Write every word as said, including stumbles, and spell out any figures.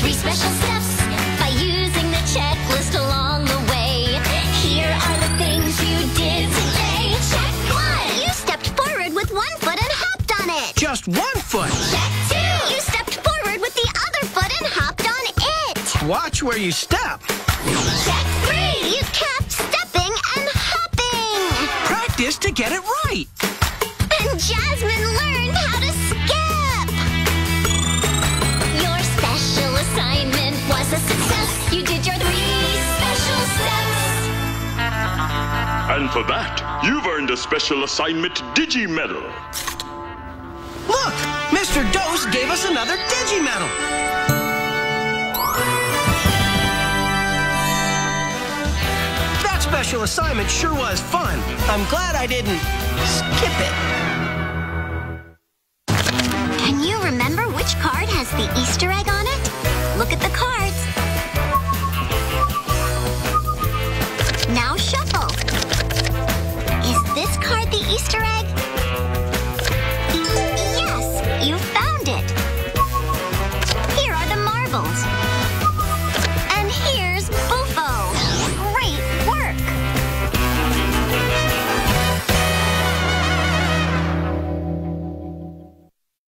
three special steps by using the checklist along the way. Here are the things you did today. Check one. You stepped forward with one foot and hopped on it. Just one foot. Check two. You stepped forward with the other foot and hopped on it. Watch where you step. Check three. You kept stepping and hopping. Practice to get it right. And Jasmine learned how to skip. Your special assignment was a success. You did your three special steps. And for that, you've earned a special assignment Digi Medal. Look, Mister Dose gave us another Digi Medal. That special assignment sure was fun. I'm glad I didn't skip it.